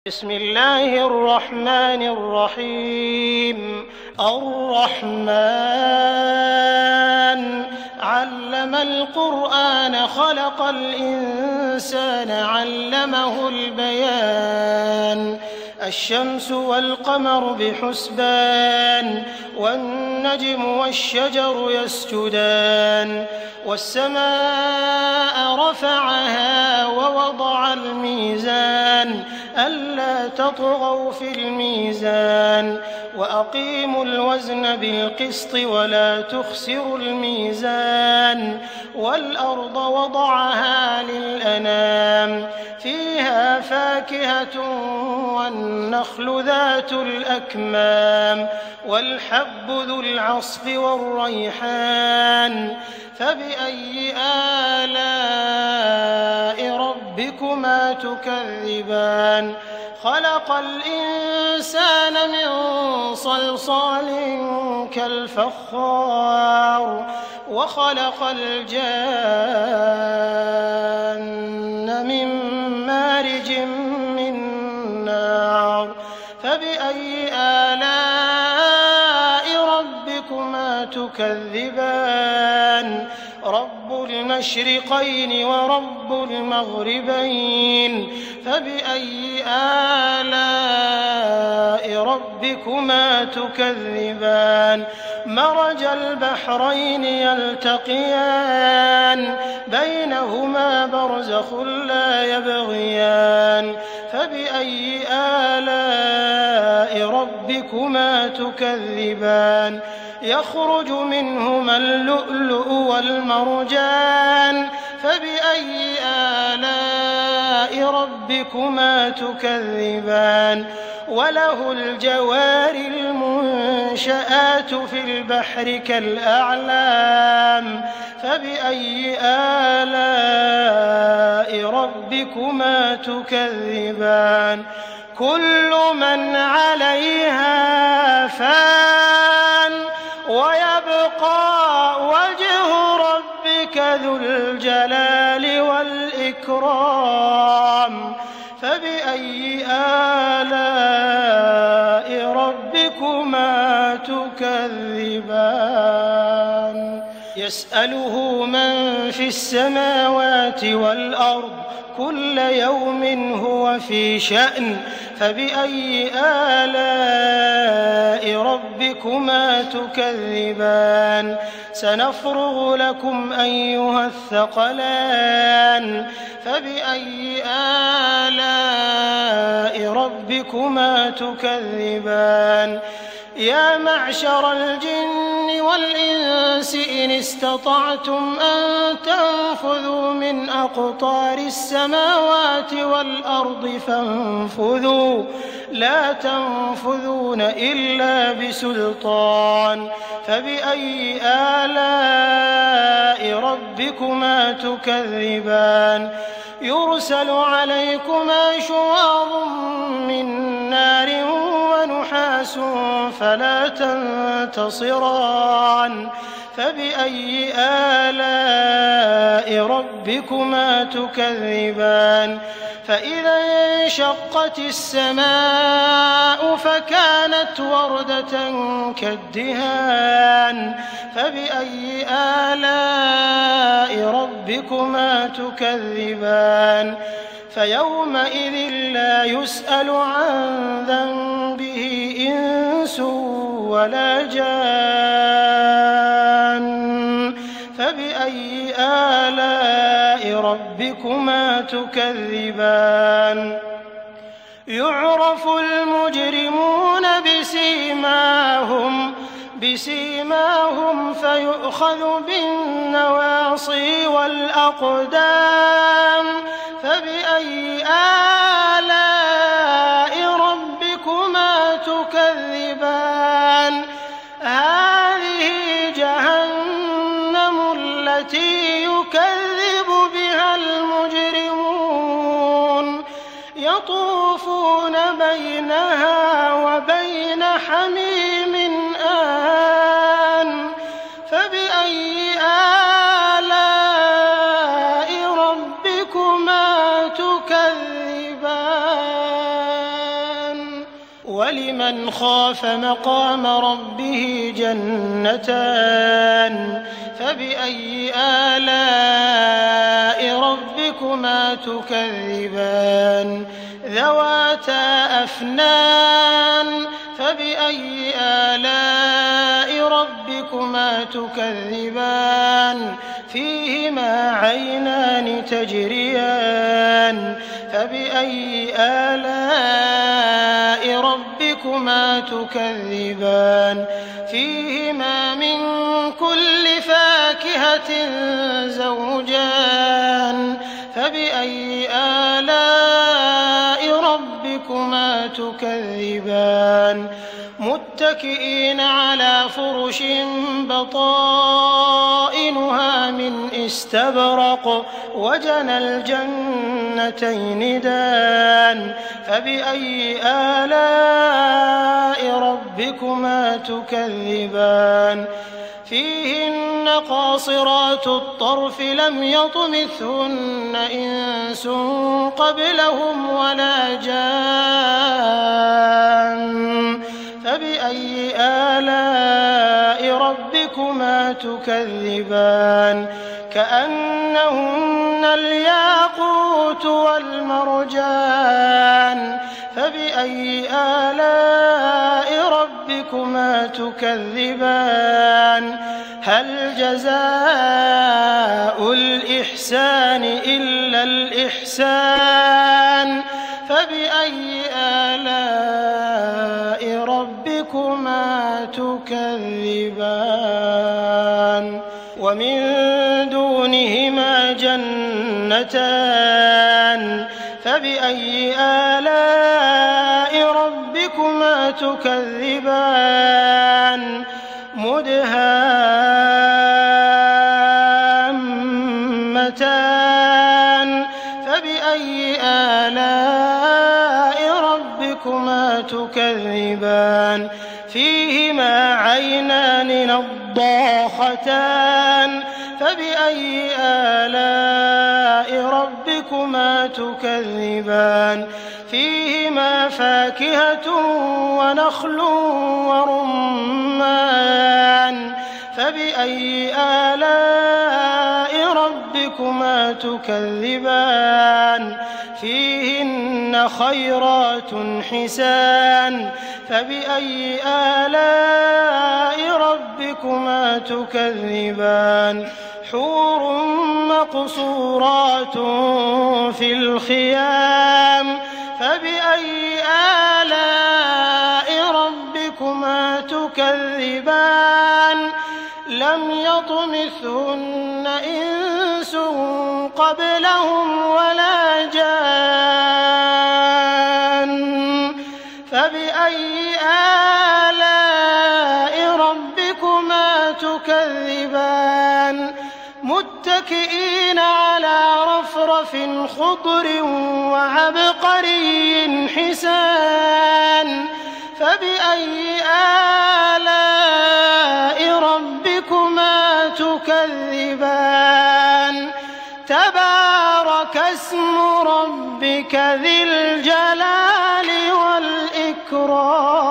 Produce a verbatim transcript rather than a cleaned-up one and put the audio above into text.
بسم الله الرحمن الرحيم. الرحمن علم القرآن خلق الإنسان علمه البيان. الشمس والقمر بحسبان والنجم والشجر يسجدان والسماء رفعها ووضع الميزان ألا تطغوا في الميزان وأقيموا الوزن بالقسط ولا تخسروا الميزان والأرض وضعها للأنام فيها فاكهة والنخل ذات الأكمام والحب ذو العصف والريحان فبأي آلاء ربكما تكذبان. خلق الإنسان من صلصال كالفخار وخلق الجان من مارج من نار فبأي آلاء ربكما تكذبان. رب المشرقين ورب المغربين فبأي آلاء ربكما تكذبان. مرج البحرين يلتقيان بينهما برزخ لا يبغيان فبأي آلاء ربكما تكذبان. يخرج منهما اللؤلؤ والمرجان فبأي آلاء ربكما تكذبان. وله الجوار المنشآت في البحر كالأعلام فبأي آلاء ربكما تكذبان. كل من عليها فان ويبقى وجه ربك ذو الجلال والإكرام فبأي آلاء ربكما تكذبان. يسأله من في السماوات والأرض كل يوم هو في شأن فبأي آلاء ربكما تكذبان. سنفرغ لكم أيها الثقلان فبأي آلاء ربكما تكذبان. يا معشر الجن والإنس إن استطعتم أن تنفذوا من أقطار السماوات والأرض فانفذوا لا تنفذون إلا بسلطان فبأي آلاء ربكما تكذبان. يرسل عليكما شواظ من نار ونحاس فلا تنتصران فبأي آلاء ربكما تكذبان. فإذا انشقت السماء فكانت وردة كالدهان فبأي آلاء ربكما تكذبان. فيومئذ لا يسأل عن ذنبه إنس ولا جان فبأي آلاء ربكما تكذبان. يعرف المجرمون بسيماهم بسيماهم فيؤخذ بالنواصي والأقدام فبأي آلاء ربكما تكذبان. هذه جهنم التي يكذب بها المجرمون يطوفون بينها وبين حميم آن فبأي آلاء ربكما تكذبان. ولمن خاف مقام ربه جنتان فبأي آلاء ربكما تكذبان ذواتا أفنان فبأي آلاء ربكما تكذبان فيهما عينان تجريان فبأي آلاء ربكما تكذبان فيهما من كل فاكهة زوجان فبأي آلاء ربكما تكذبان متكئين على فرش بطائنها من استبرق وجنى الجنتين دان فبأي آلاء ربكما تكذبان فيهن قاصرات الطرف لم يطمثهن إنس قبلهم ولا جان فبأي آلاء ربكما تكذبان كأنهن الياقوت والمرجان فبأي آلاء ربكما تكذبان هل جزاء الإحسان إلا الإحسان فبأي آلاء ربكما تكذبان ومن دونهما جنتان فبأي آلاء ربكما تكذبان مدهامتان فبأي آلاء ربكما تكذبان فيهما عينان نضاختان فبأي آلاء ربكما تكذبان فيهما فاكهة ونخل ورمان فبأي آلاء ربكما تكذبان فيهن خيرات حسان فبأي آلاء ربكما تكذبان حور مقصورات في الخيام فبأي آلاء ربكما تكذبان لم يطمثهن إنس قبلهم ولا جان فبأي آلاء ربكما تكذبان متكئين على رفرف خضر وعبقري حسان فبأي آلاء ربكما تكذبان تبارك اسم ربك ذي الجلال والإكرام